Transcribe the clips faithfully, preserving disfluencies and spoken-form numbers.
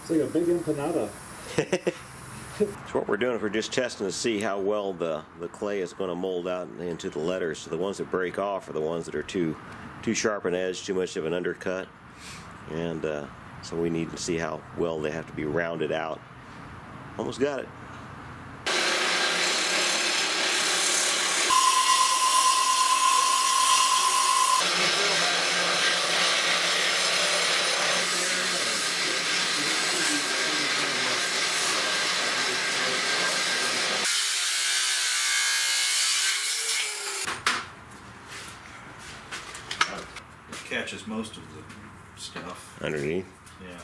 It's like a big empanada. So what we're doing is we're just testing to see how well the, the clay is going to mold out into the letters. So the ones that break off are the ones that are too too sharp an edge, too much of an undercut. And uh, so we need to see how well they have to be rounded out. Almost got it. Catches most of the stuff underneath. Yeah.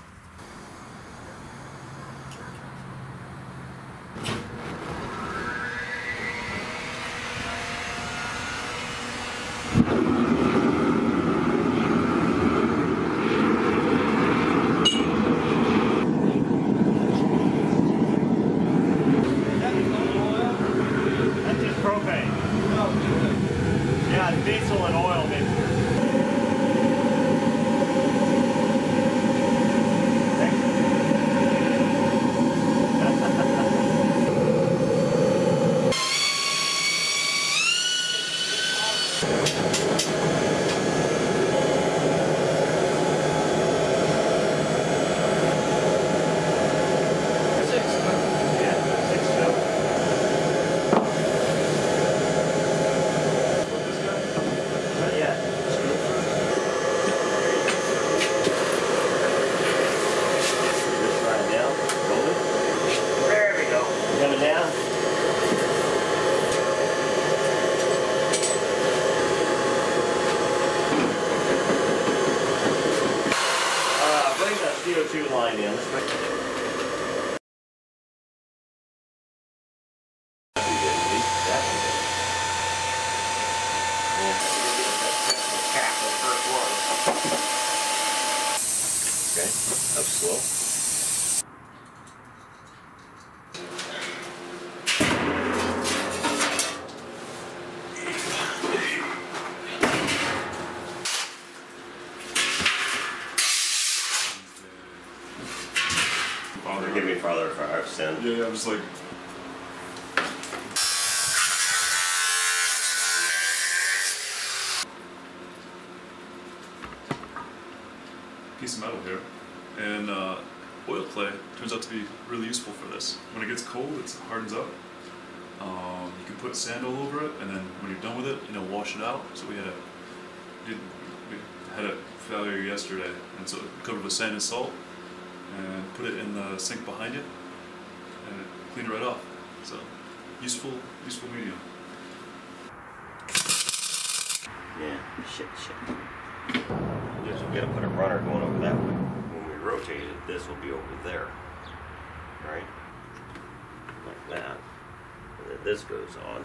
That's just propane. Yeah, it's diesel and oil mixture. C O two line in. Let's make okay, up slow. Give me farther for our send. Yeah, yeah, I'm just like. Piece of metal here, and uh, oil clay turns out to be really useful for this. When it gets cold, it hardens up. Um, you can put sand all over it, and then when you're done with it, you know, wash it out. So we had a we had a failure yesterday, and so covered with sand and salt. And put it in the sink behind it, and it cleaned it right off. So, useful, useful medium. Yeah, shit, shit. Just we gotta put a runner going over that way. When we rotate it, this will be over there, right? Like that. And then this goes on.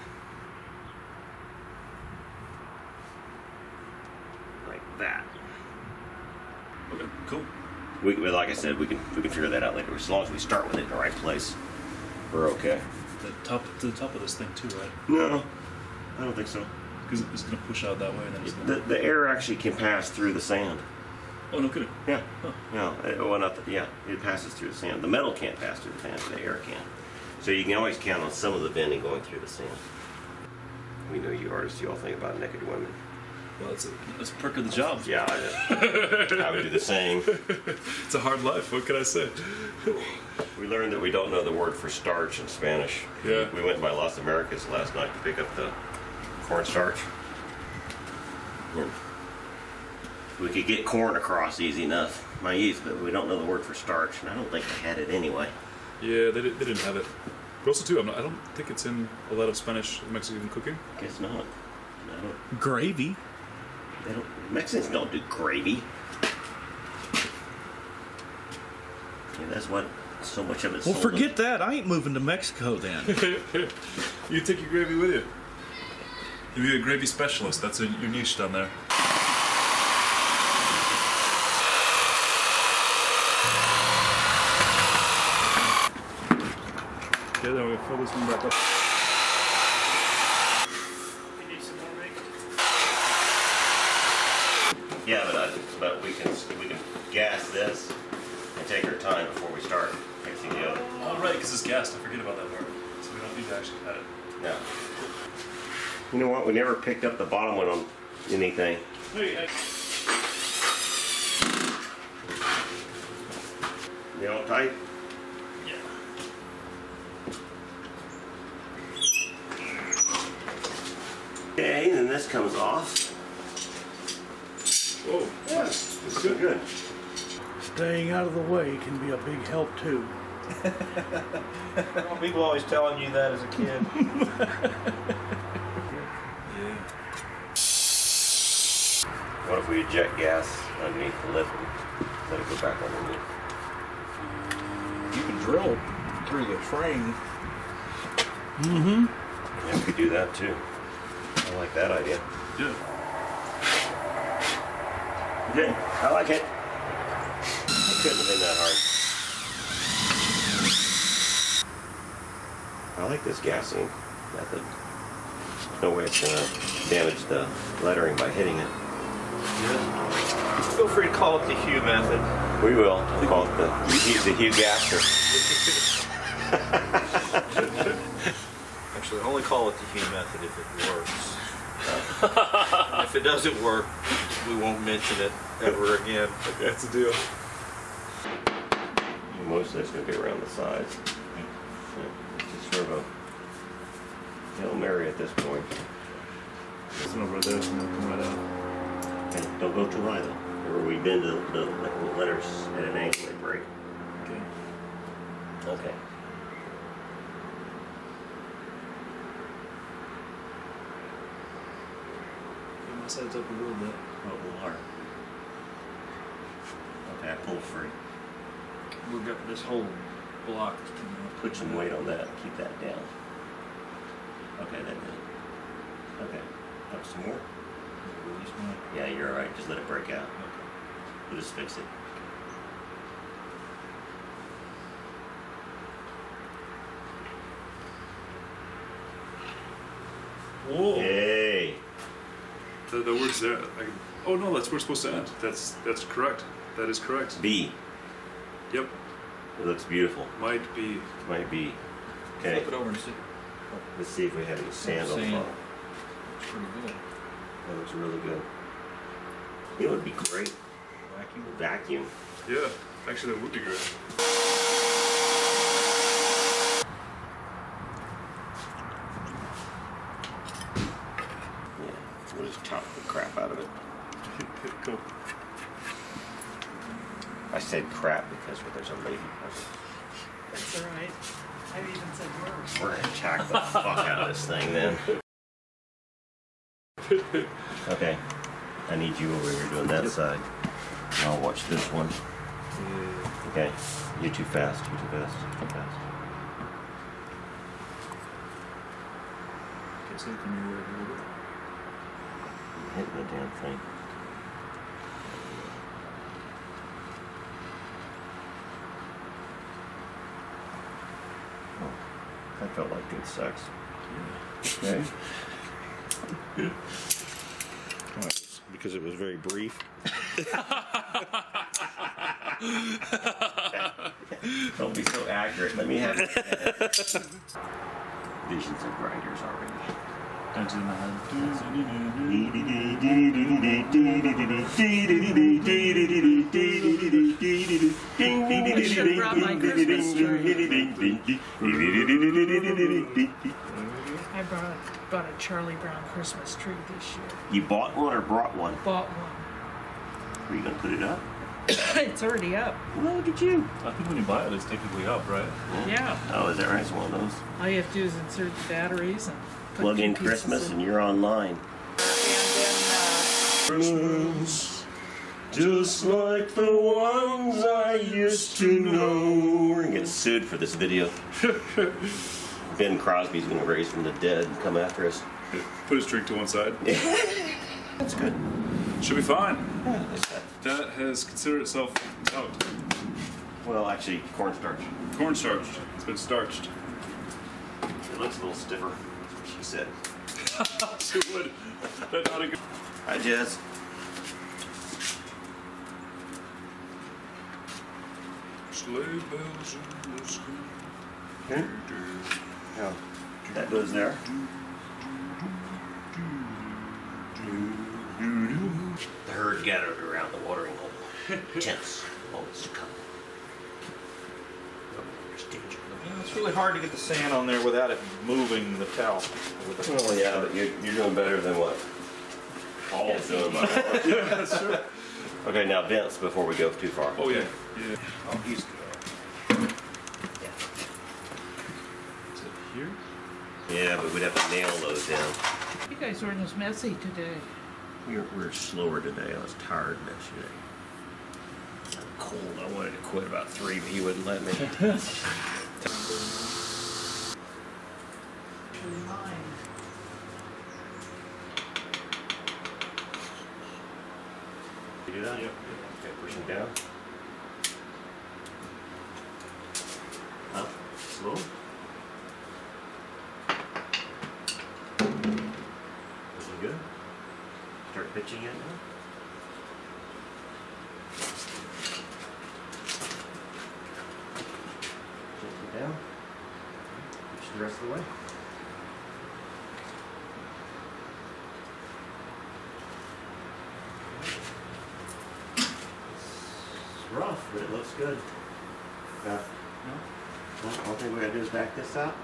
Like that. Okay, cool. We, like I said, we can we can figure that out later. As long as we start with it in the right place, we're okay. The top to the top of this thing too, right? No, I don't think so. Because it's going to push out that way, and then it's the the air actually can pass through the sand. Oh, no kidding. Yeah. Huh. No, it, well, not the, yeah. It passes through the sand. The metal can't pass through the sand, but the air can. So you can always count on some of the venting going through the sand. We know you artists, you all think about naked women. Well, it's a, it's a perk of the job. Yeah, I, just, I would do the same. It's a hard life, what can I say? We learned that we don't know the word for starch in Spanish. Yeah. We went by Las Americas last night to pick up the cornstarch. Yeah. We could get corn across easy enough, maize, but we don't know the word for starch, and I don't think they had it anyway. Yeah, they, did, they didn't have it. But also, too, I'm not, I don't think it's in a lot of Spanish Mexican cooking. Guess not. No. Gravy? They don't, Mexicans don't do gravy. Yeah, that's what so much of it's Well, sold forget in. that. I ain't moving to Mexico then. You take your gravy with you. You'll be a gravy specialist. That's a, your niche down there. Okay, then we'll fill this one back up. You need some more bacon? Yeah, but, I, but we can we can gas this And take our time before we start fixing the other. Oh, right, because it's gassed. I forget about that part. So we don't need to actually cut it. Yeah. You know what? We never picked up the bottom one on anything. Wait, I... You all tight? Yeah. Okay, and then this comes off. Whoa. Yeah, it's good. good. Staying out of the way can be a big help too. Well, people always telling you that as a kid. Yeah. What if we eject gas underneath the lip and let it go back underneath? You can drill through the frame. Mm-hmm. Yeah, we could do that too. I like that idea. Yeah. Good. I like it. It couldn't have been that hard. I like this gassing method. No way it's gonna damage the lettering by hitting it. Yeah. Feel free to call it the Hugh method. We will. We'll call it the, the Hugh gasser. Actually, only call it the Hugh method if it works. If it doesn't work, we won't mention it ever again. That's the deal. Most of it's going to be around the sides. Yeah, it's just sort of a Hail Mary at this point. It's not right there, so it'll come right out. Okay, don't go too high though. Or we bend the, the, the letters at an angle they break. Okay. Okay. Get my sides up a little bit. Oh, a little hard. Okay, I pull free. We've got this whole block. Put some weight on that. Keep that down. Okay, that did. Okay. Up some more? Release one. Yeah, you're alright. Just let it break out. Okay. We'll just fix it. Whoa. Yay! The, the word's there. I can, oh no, that's where it's supposed to end. That's that's correct. That is correct. B. Yep. It looks beautiful. Might be. Might be. Okay. Flip it over and see. Let's see if we have any sand on the Sand. bottom. It's pretty good. That looks really good. It would be great. Vacuum. Vacuum. Yeah. Actually, that would be great. Yeah. We'll just chop the crap out of it. Cool. I said crap because there's a lady. That's all right. I even said worse. We're gonna chack the fuck out of this thing then. Okay. I need you over here doing that side. I'll watch this one. Yeah. Okay. You're too fast. You're too fast. Too fast. Okay, so you can move it a little bit. I'm hitting the damn thing. Oh, that felt like good sex. Okay. Because it was very brief. Don't be so accurate. Let me have it. Visions of grinders already. Don't do my I should have brought my Christmas tree. I brought a, bought a Charlie Brown Christmas tree this year. You bought one or brought one? Bought one. Are you going to put it up? It's already up. Well, look at you. I think when you buy it, it's technically up, right? Yeah. Oh, is that right? It's one of those. All you have to do is insert the batteries and put Plug two in pieces Christmas in. and you're online. And Christmas, just like the ones I used to know. We're going to get sued for this video. Ben Crosby's going to raise from the dead and come after us. Put his drink to one side. That's good. Should be fine. Yeah, that's that. That has considered itself out. Well, actually, cornstarch. Cornstarch. It's been starched. It looks a little stiffer, that's what she said. She would. That's not a good. Hi, Jess. Sleigh bells in the sky. Okay. Now, that goes there. The herd gathered around the watering hole. Tense. Moments to come. There's danger. Yeah, it's really hard to get the sand on there without it moving the towel. Oh yeah, but you're, you're doing better than what Paul's doing. Yeah, that's true. Okay, now Vince, before we go too far. Oh yeah, yeah. Oh, he's good. Is it here? Yeah, but we'd have to nail those down. You guys weren't as messy today. We were, we were slower today. I was tired yesterday. I'm cold. I wanted to quit about three, but he wouldn't let me. You do that? Yep. Okay, pushing down. Up. Slow. Looking good. Start pitching it now. Gently down. Pitch the rest of the way. It's rough, but it looks good. Yeah. Well, all thing we gotta do is back this up.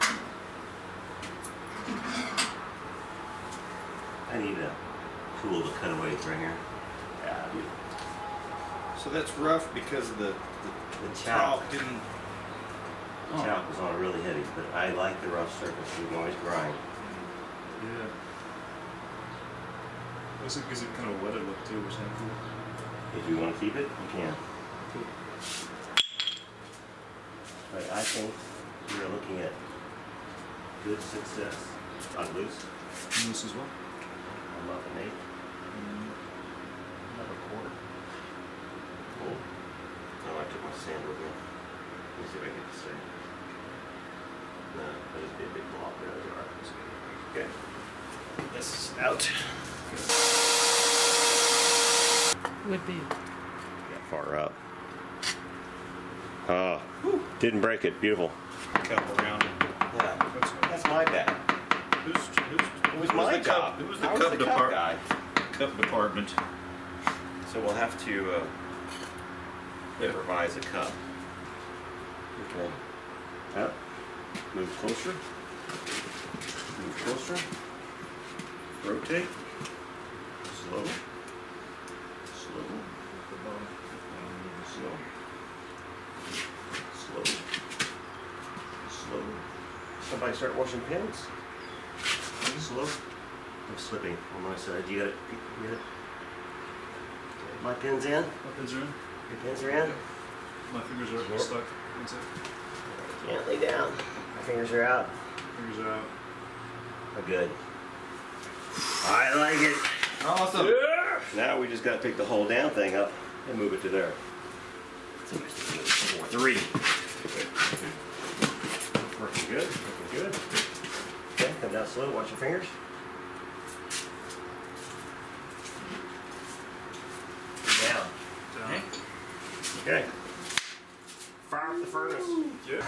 I need a tool to cut away through here. Yeah, I do. So that's rough because the, the, The the chalk. chalk didn't. The chalk was on really heavy, but I like the rough surface. You can always grind. Yeah. Also gives it kind of a wetter look too, which is kind of cool. If you want to keep it, you can. Cool. But I think we're looking at good success. On loose. And this as well. I'm up an eighth. Up a quarter. Cool. Oh, I took my sand with me. Let me see if I get this thing. No, that just be a big block there. Okay. This is out. Would be. Got far up. Oh, didn't break it. Beautiful. Couple around. Yeah, that's my bad. Who's, who's, It was who's my the job. Cup, who was the I cup, was the cup depart- guy. cup department? So we'll have to uh, improvise a cup. Okay. Up. Move closer. Move closer. Rotate. Slow. Slow. Slow. Slow. Slow. Somebody start washing pins. Slow. I'm slipping on my side. You got it. You got it. My pin's in. My pins are in. Your pins are in. My fingers are Yep. stuck. Inside. Gently down. My fingers are out. Fingers are out. Oh, good. I like it. Awesome. Yeah! Now we just got to pick the whole down thing up and move it to there. Four, three. Working good. Working good. Okay, come down slow. Watch your fingers. Down. Down. Okay. Fire up the furnace. Yeah.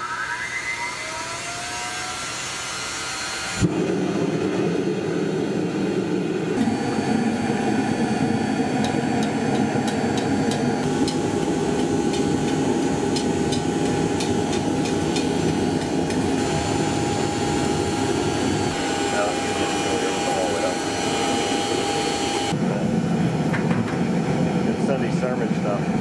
Now you can just go the whole way up. Good Sunday sermon stuff.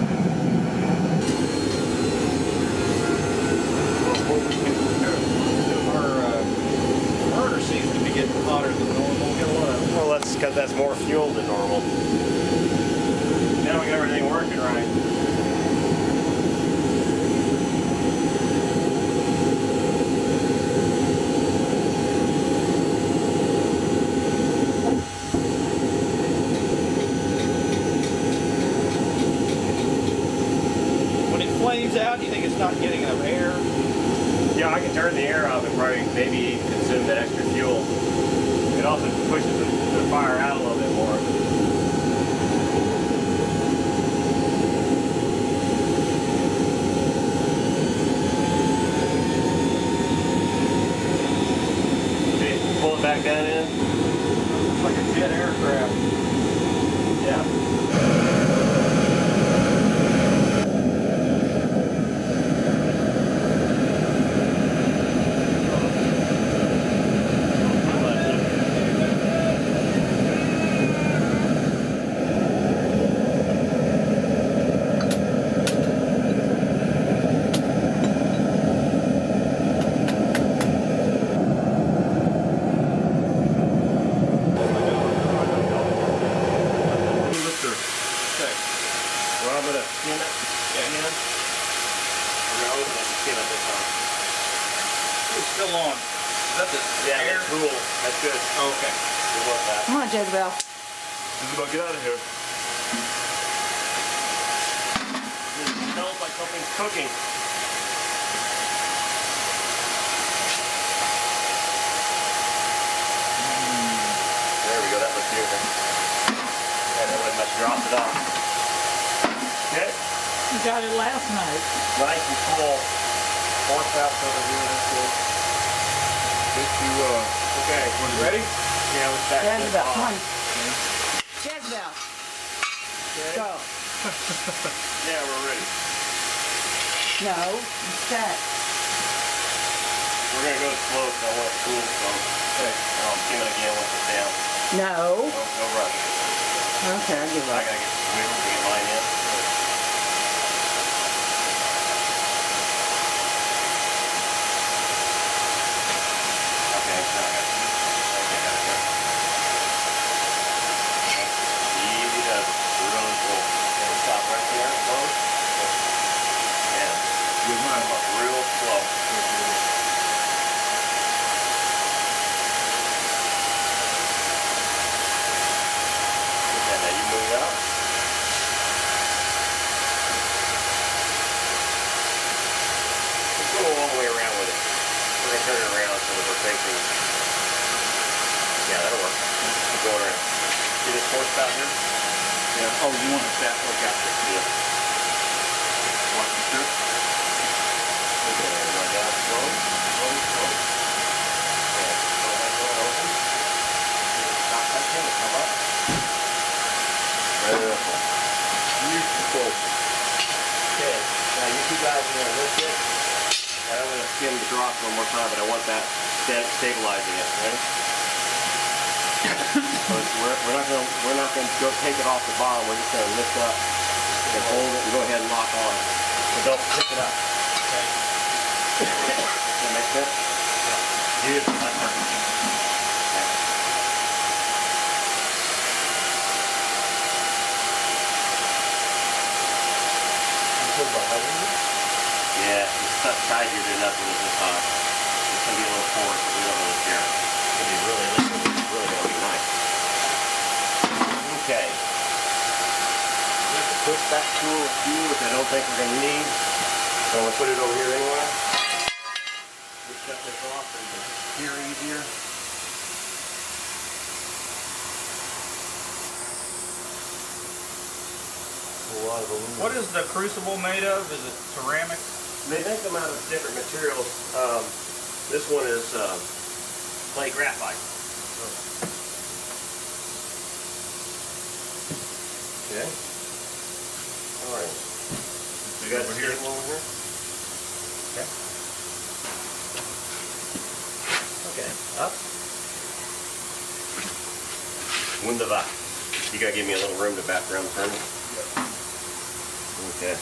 Our uh, burner seems to be getting hotter than normal. Get a lot of Well, that's because that's more fuel than normal. Now we got everything working right. when it flames out, you think it's not getting enough air? Yeah, I can turn the air off and probably maybe consume that extra fuel. It also pushes the, the fire out a little bit more. Still on. Is that the Yeah, air? that's cool. That's good. Oh, okay. We want that. Come on, Jezebel. Isabel, get out of here. It smells like something's cooking. There we go, that looks good. Yeah, that way much dropped it off. Okay, You got it last night. nice and cool. Four taps over here, that's good. Get you, uh, Okay, you ready? Yeah, let's back this Jezebel, off. come on. Jezebel. Okay. Go. Yeah, we're ready. No, set. We're gonna go slow because I want it cool, so okay. I'll skim it again once it's down. No. No, no rush. Okay, I'll give I up. gotta get the wiggle to get mine in. Okay, now I got it. Okay, I got it here. Easy does it. Really cool. Okay, we'll stop right there. Close. Yeah. With mine. Come up real slow. Okay, now you move out. Let's go all the way around with it. We're going to turn it around so that we're facing. Yeah, that'll work. Keep going around. See this four spout here? Yeah. Oh, you want it that way, gotcha. Yeah. Watch the strip. Okay, run down slow, slow, slow. Yeah, slow that door open. Stop touching and come up. Beautiful. Beautiful. Okay, now you two guys are going to lift it. And I'm going to skim the dross one more time, but I want that sta- stabilizing it, right? So it's, we're, we're not going to we're not going to go take it off the bottom. We're just going to lift up and hold it and go ahead and lock on. So don't pick it up. Okay. Does that make sense? Yeah. Beautiful. That's perfect. Okay. Yeah, it's stuff tight here to nothing is this hot. It's going to be a little porous, but we don't really care. It's going to be really liquid, which is really going to be nice. Okay. We have to push that tool a few, which I don't think we're going to need. So I'm going to put it over here anyway. Just shut this off so you can hear easier. What is the crucible made of? Is it ceramic? They make them out of different materials. Um, this one is uh, clay graphite. Okay. All right. You got over here. Over here. Okay. Okay. Up. Wunderbar. You gotta give me a little room to back around the thermal. Okay.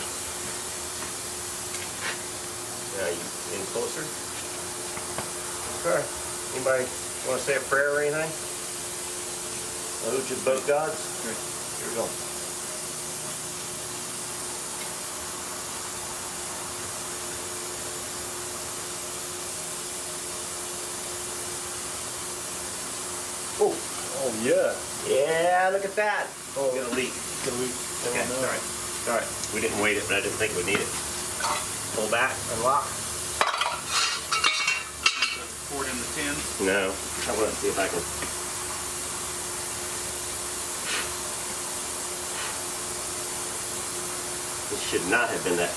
Now you in closer. Okay. Anybody want to say a prayer or anything? Salute to both gods. Okay. Here we go. Oh. Oh, yeah. Yeah, look at that. Oh. Got a leak. Can we? Okay, all right. All right. We didn't weight it, but I didn't think we'd need it. Pull back and lock. Pour it in the tin. No. I want to see if I can. This should not have been that.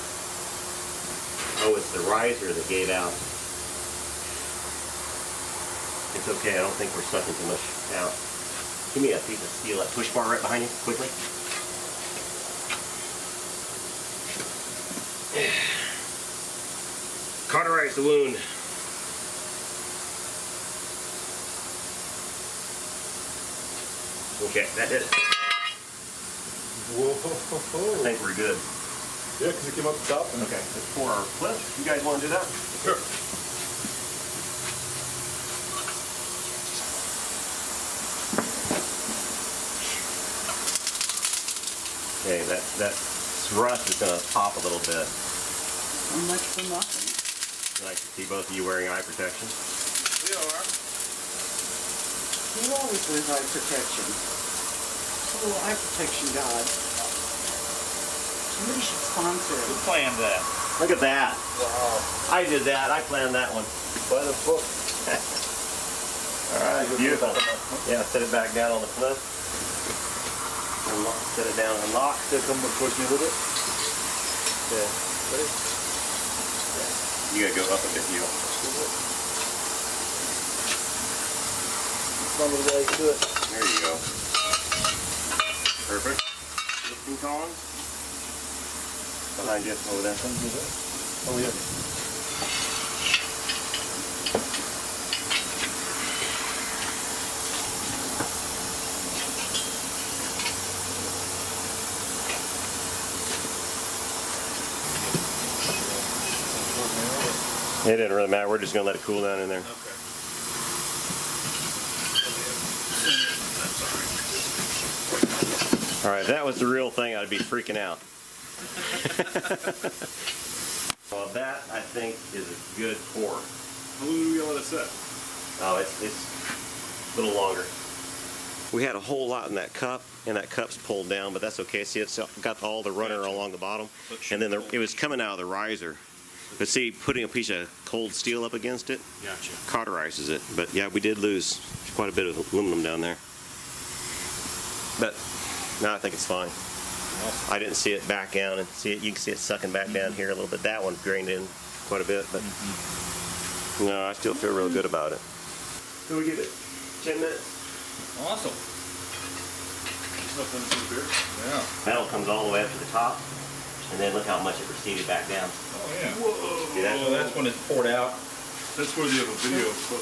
Oh, it's the riser that gave out. It's okay. I don't think we're sucking too much out. Give me a piece of steel, that push bar right behind you, quickly. Cauterize the wound. Okay, that did it. Whoa. I think we're good. Yeah, because it came up the top. Okay, let's pour our clip. You guys want to do that? Sure. Okay, that, that rust is going to pop a little bit. So much for nothing. I like to see both of you wearing eye protection. We are. You always wear eye protection. Oh, eye protection, God. Somebody should sponsor Who it. planned that? Look at that. Wow. I did that. I planned that one. By the book. All right, beautiful. Yeah, set it back down on the flip. Unlock, set it down and lock. Still come towards me with it? Yeah. Ready? You gotta go up a bit, Hugh. Some of the way to do it. There you go. Perfect. Lifting column. Behind you, over there. Oh, yeah. It didn't really matter. We're just gonna let it cool down in there. Okay. All right, that was the real thing. I'd be freaking out. Well, that I think is a good pour. How long do we let it set? Oh, it's it's a little longer. We had a whole lot in that cup, and that cup's pulled down, but that's okay. See, it's got all the runner along the bottom, and then the, it was coming out of the riser. But see, putting a piece of cold steel up against it Gotcha. cauterizes it. But yeah, we did lose quite a bit of aluminum down there. But now I think it's fine. Awesome. I didn't see it back down, and see it. You can see it sucking back Mm-hmm. down here a little bit. That one drained in quite a bit, but Mm-hmm. no, I still feel real good about it. So we give it ten minutes. Awesome. Nothing to beer. Yeah. Metal comes all the way up to the top, and then look how much it receded back down. Oh, yeah. Whoa. See that? Oh, that's when it's poured out. That's where they have a video. But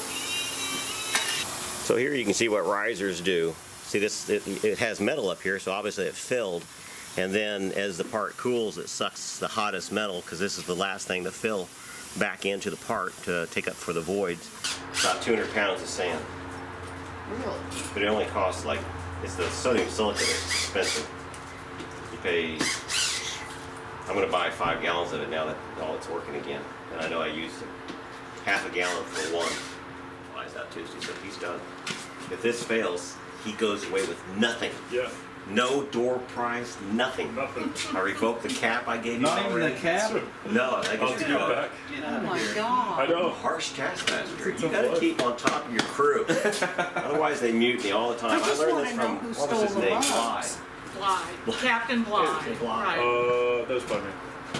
So here you can see what risers do. See this, it, it has metal up here, so obviously it filled. And then as the part cools, it sucks the hottest metal, because this is the last thing to fill back into the part to take up for the voids. About two hundred pounds of sand. Really? But it only costs like, it's the sodium silica that's expensive. You pay, I'm going to buy five gallons of it now that all it's working again. And I know I used half a gallon for one. Flies out Tuesday, so he's done. If this fails, he goes away with nothing. yeah, No door prize, nothing. nothing. I revoked the cap I gave you Not even already. the cap? No, I I'll guess take it's it gone. back. Oh my I God. know. Harsh taskmaster. It's You a gotta blood. keep on top of your crew. Otherwise they mutiny all the time. I just learned wanna this know from, who what was his stole the name? logs. Bly. Bly. Captain Bly. Captain Bly. Right. Uh, that was by me.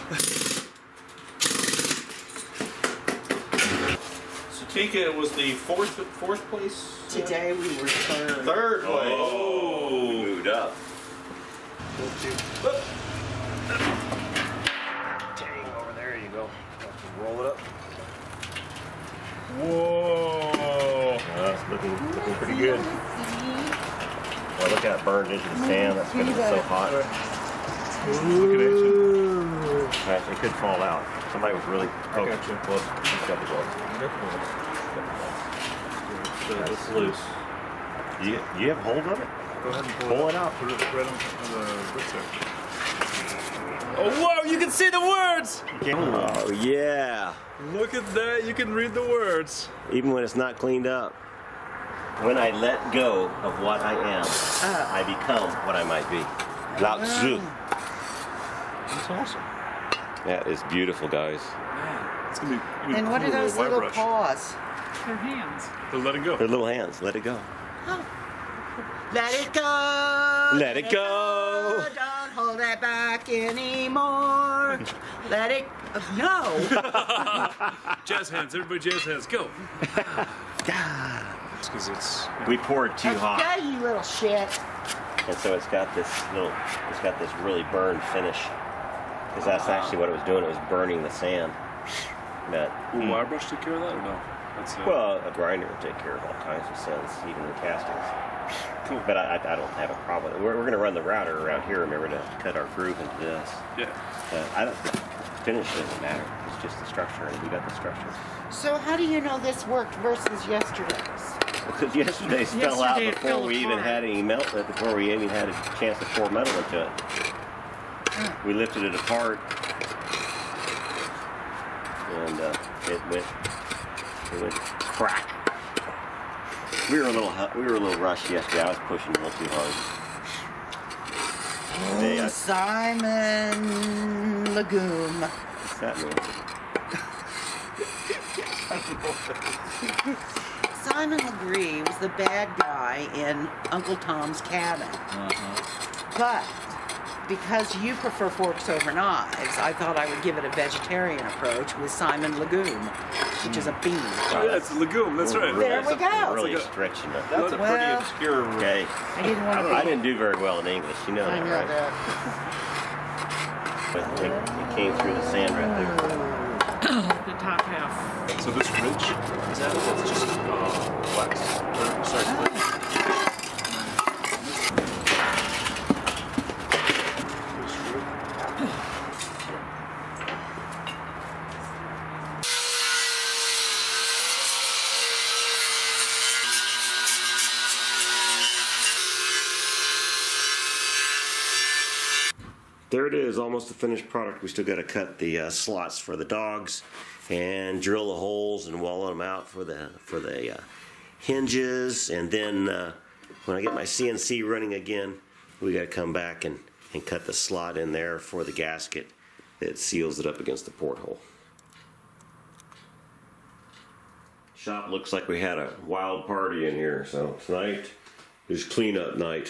So Tika was the fourth fourth place? Today we were third. Third place. Oh, we moved up. Dang, over there you go. Roll it up. Whoa. Uh, it's looking, looking pretty good. Well, look how it burned into the sand. That's because it's so hot. Actually, it could fall out. Somebody was really close. got you. Close. He's got the glove. So it's loose. Do you, do you have hold of it? Go ahead and pull, Pull it out. Put it right on, on the brick there. Oh, whoa, you can see the words. Oh, yeah. Look at that. You can read the words. Even when it's not cleaned up. When I let go of what I am, I become what I might be. Lao Tzu. That's awesome. That is beautiful, guys. It's gonna be. Even And what are cooler those with a wire little brush. paws? Their hands. They're letting go. Their little hands. Let it go. Let it go. Let it go. Don't hold it back anymore. Let it. No. Jazz hands, everybody jazz hands, go. because it's. We poured too hot. Okay, you little shit. And so it's got this little, it's got this really burned finish. Because that's actually what it was doing. It was burning the sand. But, Will wire brush take care of that or no? That's, uh, well, a grinder will take care of all kinds of sands, even the castings. Cool. But I, I don't have a problem with it. We're, we're going to run the router around here, remember, to cut our groove into this. Yeah. Uh, I don't, the finish doesn't matter. It's just the structure, and we got the structure. So how do you know this worked versus yesterday's? Because yesterday's fell out Yesterday it before fell we even apart. had any melt, before we even had a chance to pour metal into it. We lifted it apart, and uh, it went, it went crack. We were a little, hu- we were a little rushed yesterday. I was pushing a little too hard. They, Oh, uh, Simon Legume. what's that mean? Simon Legree was the bad guy in Uncle Tom's Cabin. But because you prefer forks over knives, I thought I would give it a vegetarian approach with Simon Legume, which is a bean. Oh, yeah, it's a legume. That's right. There we That's a- go. Really It's like a- stretching it. That's a pretty Well- obscure. Okay. I didn't want to I didn't do very well in English. You know I that, know right? that. But it, it came through the sand right there. the top half. So this ridge is that? That's just uh, wax. Or, sorry. There it is, almost a finished product. We still got to cut the uh, slots for the dogs and drill the holes and wall them out for the for the uh, hinges. And then uh, when I get my C N C running again, we got to come back and, and cut the slot in there for the gasket that seals it up against the porthole. Shop looks like we had a wild party in here, so tonight is cleanup night.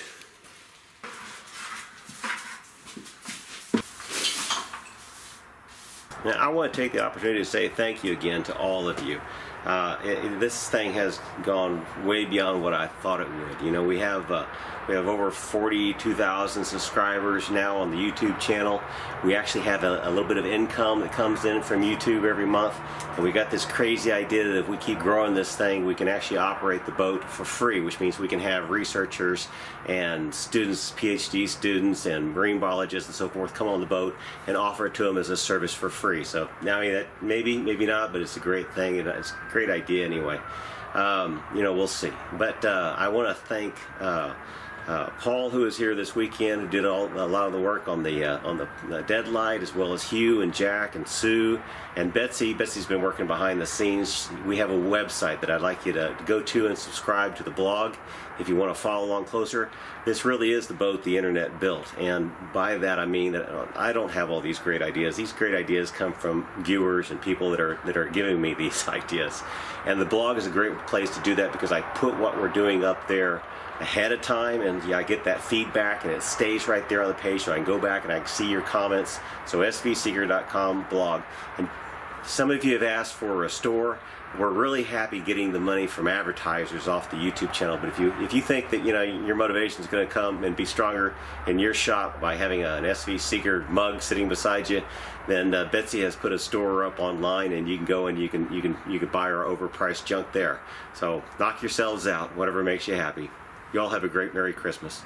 Now, I want to take the opportunity to say thank you again to all of you. Uh, it, it- this thing has gone way beyond what I thought it would. You know, we have uh, we have over forty-two thousand subscribers now on the YouTube channel. We actually have a, a little bit of income that comes in from YouTube every month, and we got this crazy idea that if we keep growing this thing, we can actually operate the boat for free, which means we can have researchers and students, PhD students, and marine biologists and so forth come on the boat and offer it to them as a service for free. So now, I mean, that maybe, maybe not, but it's a great thing. It's a great idea anyway. Um, you know, we'll see. But uh, I want to thank uh, uh, Paul, who is here this weekend, who did all, a lot of the work on the uh, on the, the Deadlight, as well as Hugh and Jack and Sue and Betsy. Betsy's been working behind the scenes. We have a website that I'd like you to go to and subscribe to the blog if you want to follow along closer. This really is the boat the internet built, and by that I mean that I don't have all these great ideas. These great ideas come from viewers and people that are that are giving me these ideas, and the blog is a great place to do that because I put what we're doing up there ahead of time, and yeah, I get that feedback, and it stays right there on the page, so I can go back and I can see your comments. So S V seeker dot com blog. And some of you have asked for a store. We're really happy getting the money from advertisers off the YouTube channel, but if you if you think that you know your motivation is going to come and be stronger in your shop by having an S V Seeker mug sitting beside you, then uh, Betsy has put a store up online, and you can go and you can you can you can buy our overpriced junk there. So knock yourselves out, whatever makes you happy. You all have a great Merry Christmas.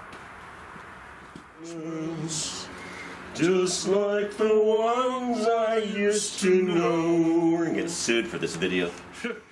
Just like the ones I used to know. We're gonna get sued for this video.